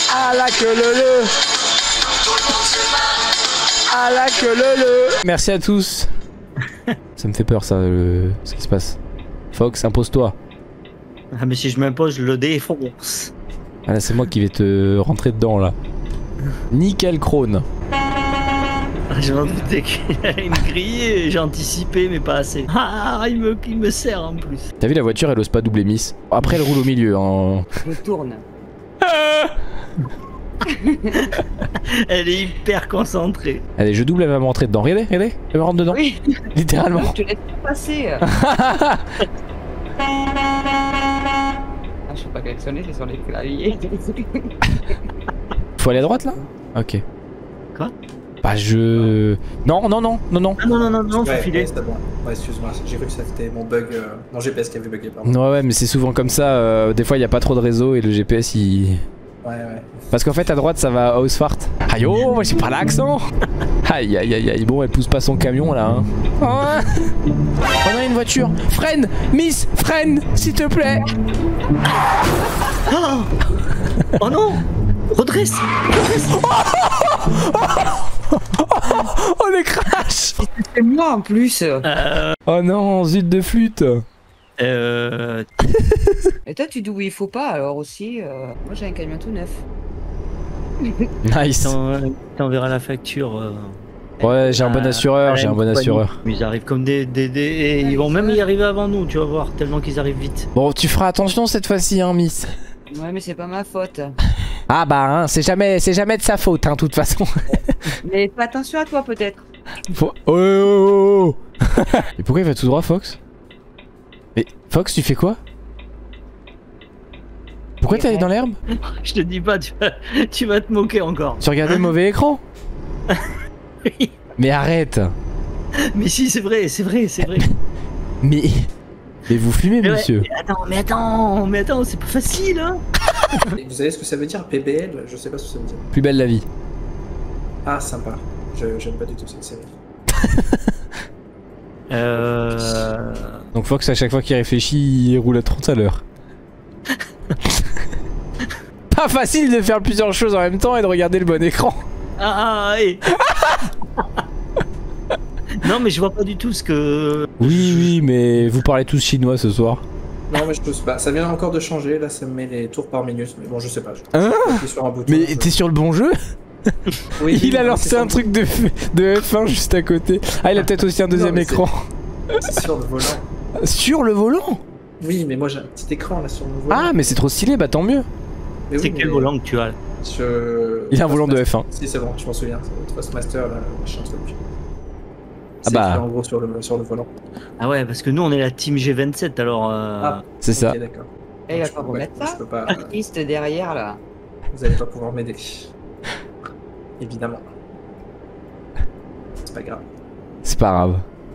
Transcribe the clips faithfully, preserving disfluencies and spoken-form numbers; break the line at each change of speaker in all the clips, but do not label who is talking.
À la queue le le. À la queue le le. Merci à tous. Ça me fait peur ça, le... ce qui se passe. Fox, impose-toi.
Ah mais si je m'impose, je le défonce.
Ah là c'est moi qui vais te rentrer dedans là. Nickel Krone.
Je m'en doutais qu'il allait me griller, j'ai anticipé mais pas assez. Ah il me, il me sert en plus.
T'as vu la voiture, elle ose pas doubler Miss. Après elle roule au milieu hein.
Je tourne.
Elle est hyper concentrée.
Allez je double, elle va me rentrer dedans. Regardez, regardez, elle me rentre dedans.
Oui.
Littéralement.
Je te laisse pas passer. Ah, je sais pas klaxonner, c'est sur les claviers.
Faut aller à droite là? Ok.
Quoi?
Bah je... Non, non, non, non, non.
Ah non, non, non, non, faut
Ouais,
filer.
ouais, c'était bon. Ouais, excuse-moi, j'ai cru que c'était mon bug, euh... mon G P S qui avait bugué, pardon.
Ouais, ouais, mais c'est souvent comme ça. Euh, des fois, il n'y a pas trop de réseau et le G P S il.
Ouais, ouais.
Parce qu'en fait, à droite, ça va à Ausfart. Aïe, oh, moi j'ai pas l'accent. Aïe, aïe, aïe, aïe. Bon, elle pousse pas son camion là. Hein. Oh, on a une voiture. Freine, Miss, freine, s'il te plaît.
Oh, oh non. Redresse, redresse.
Oh, le crash.
C'est moi en plus.
Euh...
Oh non, zut de flûte.
Euh...
Et toi, tu dis où il faut pas alors aussi. Euh... Moi, j'ai un camion tout neuf.
Nice.
T'enverras la facture. Euh...
Ouais, j'ai un bon assureur, j'ai un bon assureur.
Ils arrivent comme des, des, des... Et ils vont même y arriver avant nous, tu vas voir, tellement qu'ils arrivent vite.
Bon, tu feras attention cette fois-ci, hein, Miss.
Ouais, mais c'est pas ma faute.
Ah bah, hein, c'est jamais, c'est jamais de sa faute, hein, de toute façon.
Mais fais attention à toi peut-être.
Faut... Oh, oh, oh, oh. Et pourquoi il va tout droit, Fox? Mais Fox, tu fais quoi? Pourquoi t'es allé dans l'herbe?
Je te dis pas, tu vas, tu vas te moquer encore.
Tu regardais le mauvais écran? Mais arrête.
Mais si, c'est vrai, c'est vrai, c'est vrai.
Mais... Mais vous fumez,
Mais
monsieur.
ouais, mais attends, mais attends, mais attends, c'est pas facile, hein.
Et vous savez ce que ça veut dire, P B L? Je sais pas ce que ça veut dire.
Plus belle la vie.
Ah, sympa. Je j'aime pas du tout cette série.
Euh...
Donc Fox, à chaque fois qu'il réfléchit, il roule à trente à l'heure. Pas facile de faire plusieurs choses en même temps et de regarder le bon écran.
Ah, ah, hey. Non, mais je vois pas du tout ce que...
Oui, oui, mais vous parlez tous chinois ce soir.
Non, mais je peux pas. Ça vient encore de changer, là, ça me met les tours par minute. Mais bon, je sais pas. Je
Hein?
sur un bouton,
Mais
je...
t'es sur le bon jeu?
Oui,
Il a
non,
lancé
c'est
un
sur-
truc de, de F un juste à côté. Ah, il a peut-être aussi un deuxième
mais c'est-
écran.
C'est sur le volant.
Sur le volant?
Oui, mais moi j'ai un petit écran là sur mon volant.
Ah, mais c'est trop stylé, bah tant mieux.
Mais oui,
C'est quel
mais
volant que tu as là?
je...
Il a un volant de F un.
Si, c'est bon, je m'en souviens. C'est Trustmaster, là, machin truc. C'est
bah.
écrit en gros sur le, sur le volant.
Ah ouais, parce que nous on est la team G vingt-sept alors... Euh...
Ah.
C'est ça.
Ok, d'accord.
Et il
Non,
va
je
pas
peux
remettre
je
ça.
peux pas, euh,
Liste derrière là.
Vous allez pas pouvoir m'aider. Évidemment. C'est pas grave.
C'est pas grave.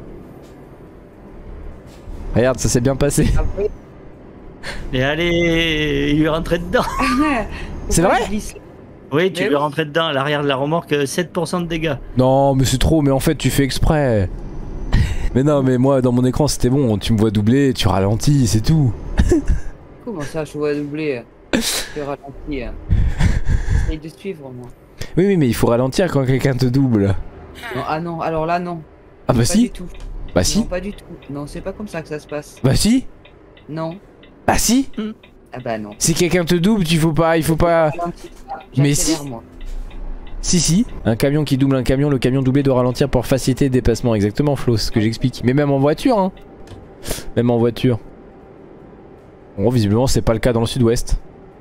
Regarde, ça s'est bien passé.
Après,
Et allez, il lui est rentré dedans.
C'est
pourquoi
vrai?
je glisse?
Oui, tu
Mais
lui es
oui.
rentré dedans, à l'arrière de la remorque, sept pour cent de dégâts.
Non, mais c'est trop, mais en fait, tu fais exprès. Mais non, mais moi, dans mon écran, c'était bon. Tu me vois doubler, tu ralentis, c'est tout.
Comment ça, je vois doubler? Je ralentis. J'essaye de suivre moi.
Oui, oui, mais il faut ralentir quand quelqu'un te double.
Non, ah non, alors là non.
Ah bah
Pas
si.
du tout.
Bah
Non,
si.
pas du tout. Non, c'est pas comme ça que ça se passe.
Bah si.
Non.
Bah si.
Ah bah non.
Si quelqu'un te double, tu faut pas, il faut pas.
Ralentis pas.
Mais
J'accélère,
si.
moi.
Si si. Un camion qui double un camion, le camion doublé doit ralentir pour faciliter le dépassement. Exactement, Flo, c'est ce que j'explique. Mais même en voiture, hein. Même en voiture. Bon, visiblement, c'est pas le cas dans le sud-ouest.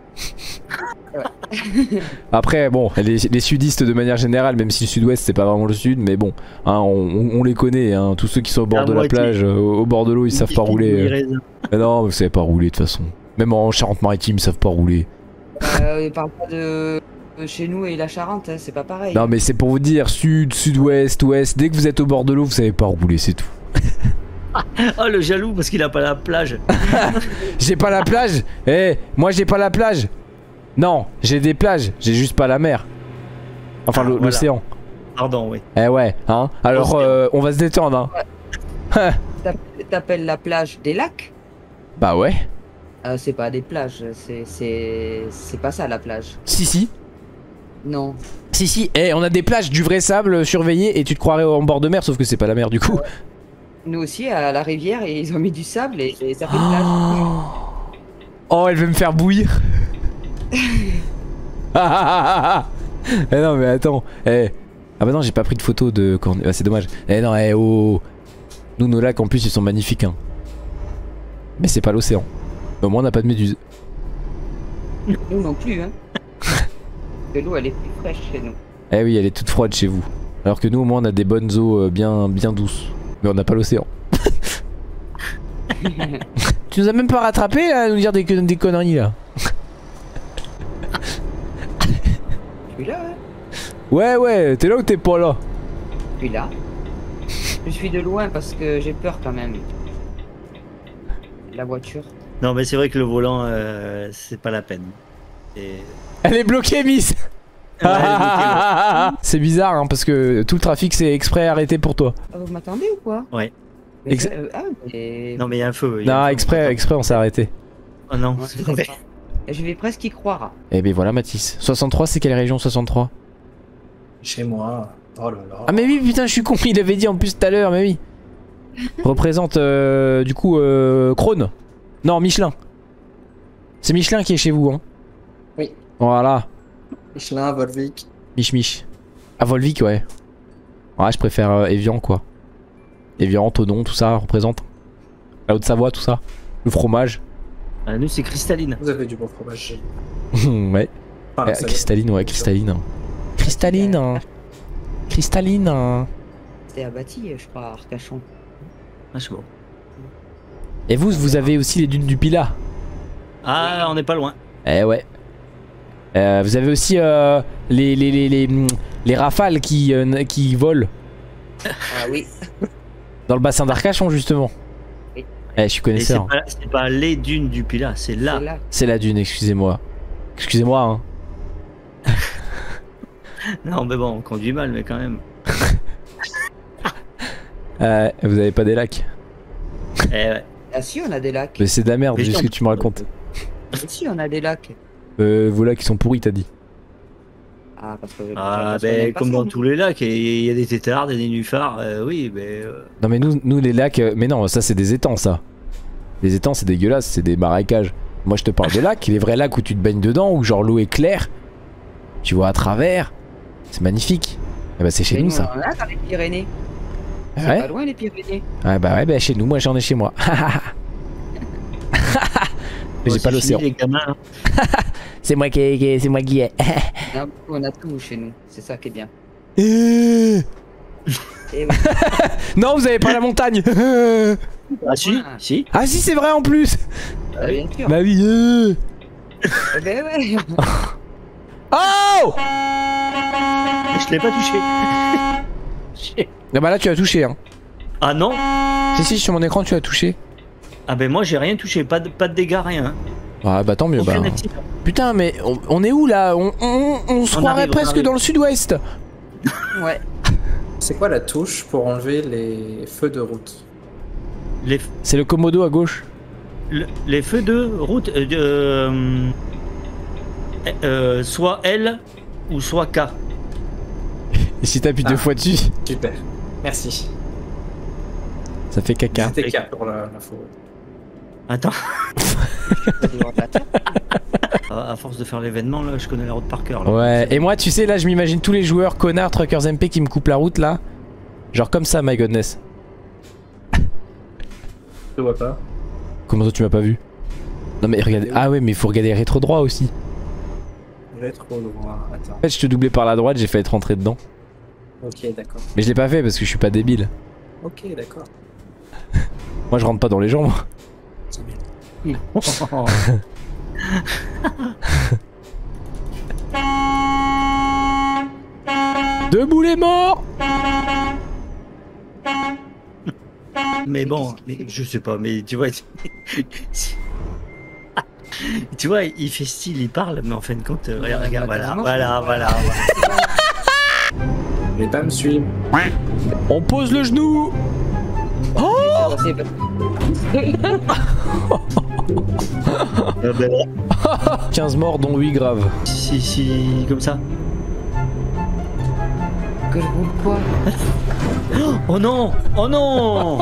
Après, bon, les, les sudistes de manière générale, même si le sud-ouest c'est pas vraiment le sud, mais bon, hein, on, on les connaît, hein, tous ceux qui sont au bord
La
de la
moitié.
plage, euh, au bord de l'eau, ils savent pas rouler. euh. Mais non, vous savez pas rouler de toute façon. Même en Charente-Maritime, ils savent pas rouler.
Euh, il parle pas de... de chez nous et la Charente, hein, c'est pas pareil.
Non, mais c'est pour vous dire, sud, sud-ouest, ouest, dès que vous êtes au bord de l'eau, vous savez pas rouler, c'est tout.
Oh le jaloux parce qu'il a pas la plage.
J'ai pas la plage. Eh, moi j'ai pas la plage. Non, j'ai des plages, j'ai juste pas la mer. Enfin,
Ah,
le-
voilà.
l'océan.
Pardon, oui.
Eh ouais, hein. Alors,
Océan.
euh, on va se détendre, hein.
T'app- T'appelles la plage des lacs?
Bah ouais.
Euh, c'est pas des plages, c'est c'est c'est pas ça la plage.
Si, si.
Non.
Si si, eh, on a des plages du vrai sable surveillées et tu te croirais en bord de mer, sauf que c'est pas la mer du coup.
Nous aussi, à la rivière, et ils ont mis du sable et, et ça fait de plage.
Oh, elle veut me faire bouillir. Eh non mais attends, eh. Ah bah non, j'ai pas pris de photo de... Ah, c'est dommage. Eh non, eh oh. Nous, nos lacs en plus ils sont magnifiques hein. Mais c'est pas l'océan. Au moins on n'a pas de méduse.
Nous non plus, hein. Que l'eau elle est plus fraîche chez nous.
Eh oui, elle est toute froide chez vous. Alors que nous au moins on a des bonnes eaux euh, bien, bien douces. Mais on n'a pas l'océan. Tu nous as même pas rattrapé là, à nous dire des, des conneries là.
Je suis là, hein.
Ouais ouais, t'es là ou t'es pas là?
Je suis là. Je suis de loin parce que j'ai peur quand même. La voiture.
Non, mais c'est vrai que le volant, euh, c'est pas la peine. Et...
Elle est bloquée, Miss.
Ouais, elle est bloquée,
C'est bizarre hein, parce que tout le trafic c'est exprès arrêté pour toi.
Ah, vous m'attendez ou quoi?
ouais.
Mais
Ex-
je- euh, ah, mais...
Non, mais il y a un feu. il y a
Non,
un feu,
exprès,
on
exprès on s'est arrêté.
Oh non,
Ouais,
c'est
c'est
vrai.
ça. Je vais presque y croire.
Eh ben voilà Mathis. soixante-trois c'est quelle région soixante-trois?
Chez moi. Oh là là.
Ah mais oui putain je suis con, il avait dit en plus tout à l'heure, mais oui. Représente euh, du coup euh, Krone. Non Michelin. C'est Michelin qui est chez vous hein.
Oui.
Voilà.
Michelin, Volvic.
Mich Mich. Ah Volvic ouais. Ouais je préfère euh, Evian quoi. Evian, Tonon, tout ça représente. La Haute-Savoie tout ça. Le fromage.
Ah, nous, c'est cristalline.
Vous avez du bon fromage.
Ouais.
Enfin,
Euh,
ça-
cristalline ouais cristalline. Cristalline hein. Cristalline hein.
C'est abattu, je crois, à Arcachon.
Ah, c'est bon.
Et vous vous avez aussi les dunes du Pilat.
Ah, on n'est pas loin.
Eh ouais. Euh, vous avez aussi euh, les, les, les, les, mm, les rafales qui, euh, qui volent
Ah oui.
dans le bassin d'Arcachon justement.
Oui.
Eh je suis
Et c'est
connaisseur.
pas, c'est pas les dunes du Pilat, c'est là.
C'est là.
C'est la dune, excusez-moi. Excusez-moi hein.
Non, mais bon, on conduit mal, mais quand même.
Euh, vous avez pas des lacs?
Eh ouais.
Ah si, on a des lacs.
Mais c'est de la merde,
Mais
c'est ce
non.
que tu me racontes.
Ah, si, on a des lacs.
Euh, vos lacs ils sont pourris t'as dit.
Ah, parce que...
Ah,
parce qu'on aime
ben,
pas
comme
ça,
dans
nous.
tous les lacs, et il y a des tétards, des nénuphars, euh, oui, mais. Euh...
Non mais nous, nous les lacs, euh, mais non ça c'est des étangs ça. Les étangs c'est dégueulasse, c'est des marécages. Moi je te parle de lacs, les vrais lacs où tu te baignes dedans, où genre l'eau est claire. Tu vois à travers. C'est magnifique. Eh bah c'est chez
Mais
nous
nous,
ça.
on en a dans les Pyrénées. C'est
Ouais.
pas loin les Pyrénées.
Ouais bah ouais bah chez nous, moi j'en ai chez moi. Mais j'ai
bon,
pas
c'est
l'océan.
fini, les gamins, hein.
C'est moi qui, qui- c'est moi qui ai.
Non, on a tout chez nous. C'est ça qui est bien.
Euh.
Et oui.
Non vous avez pas la montagne.
Ah, si,
Ah.
si.
Ah si c'est vrai en plus.
Ah, bien sûr.
Bah oui. euh.
Eh ben ouais.
Oh.
Je l'ai pas touché.
Ah bah là tu as touché hein.
Ah non.
Si si sur mon écran tu as touché.
Ah ben moi j'ai rien touché, pas de, pas de dégâts, rien.
Ah bah tant mieux bah.
Aucun accident.
Putain mais on, on est où là? On, on, on se
On
croirait
arrive, on
presque
arrive.
dans le sud-ouest.
Ouais.
C'est quoi la touche pour enlever les feux de route?
Les,
C'est le Komodo à gauche.
le- les feux de route, euh, de, euh, euh, soit L ou soit K.
Et si t'appuies
Ah.
deux fois dessus,
Super. Merci.
ça fait caca.
C'était cap pour la- l'info.
Attends,
C'est du rotateur.
à à force de faire l'événement là, je connais la route par cœur. là.
Ouais, et moi tu sais là je m'imagine tous les joueurs connards truckers M P qui me coupent la route là. Genre comme ça my godness.
Je vois pas.
Comment ça tu m'as pas vu? Non mais regardez, ah ouais mais il faut regarder rétro droit aussi.
Je vais trop loin. Attends.
En fait je te doublais par la droite, j'ai failli être rentré dedans.
Ok, d'accord.
Mais je l'ai pas fait parce que je suis pas débile.
Ok, d'accord.
Moi je rentre pas dans les gens moi.
C'est bien.
Debout les morts.
Mais bon, mais je sais pas, mais tu vois, tu vois, il fait style, il parle, mais en fin de compte, euh, regarde, regarde, voilà, voilà, voilà.
Je vais pas me suivre.
On pose le genou.
Ça, c'est pas-
Ah ben,
quinze morts dont huit graves.
si, si, comme ça.
que je roule quoi?
Oh non! Oh non!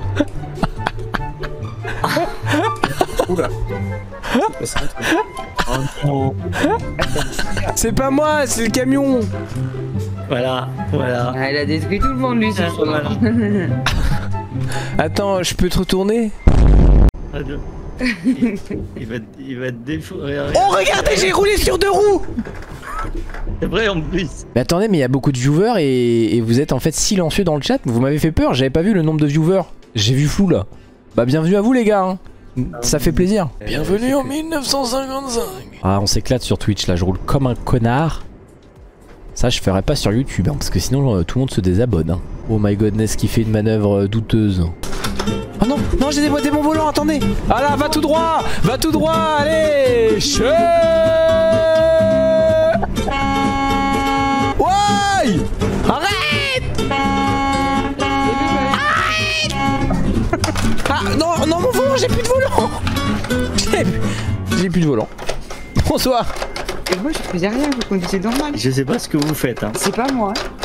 Oula. C'est passé un truc.
Oh non!
C'est pas moi, c'est le camion.
Voilà, voilà.
Ah, il a détruit tout le monde lui ce
Ah,
soir.
voilà.
Attends, je peux te retourner?
Adieu. Il, il va, il va te défourailler.
Oh regardez, j'ai roulé sur deux roues.
C'est vrai en plus.
Mais attendez, mais il y a beaucoup de viewers et, et vous êtes en fait silencieux dans le chat. Vous m'avez fait peur, j'avais pas vu le nombre de viewers. J'ai vu flou là. Bah bienvenue à vous les gars, hein. Ça fait plaisir. Bienvenue en mille neuf cent cinquante-cinq. Ah on s'éclate sur Twitch là, je roule comme un connard. Ça je ferai pas sur YouTube hein, parce que sinon euh, tout le monde se désabonne hein. Oh my godness, qui fait une manœuvre euh, douteuse. Oh non, non j'ai déboîté mon volant, attendez. Ah là, va tout droit, va tout droit, allez. Che Ouais. Arrête. Arrête. Ah non, non mon volant, j'ai plus de volant. J'ai plus de volant. Bonsoir.
Et moi je faisais rien, vous conduisez normal.
Je sais pas ce que vous faites. Hein.
C'est pas moi.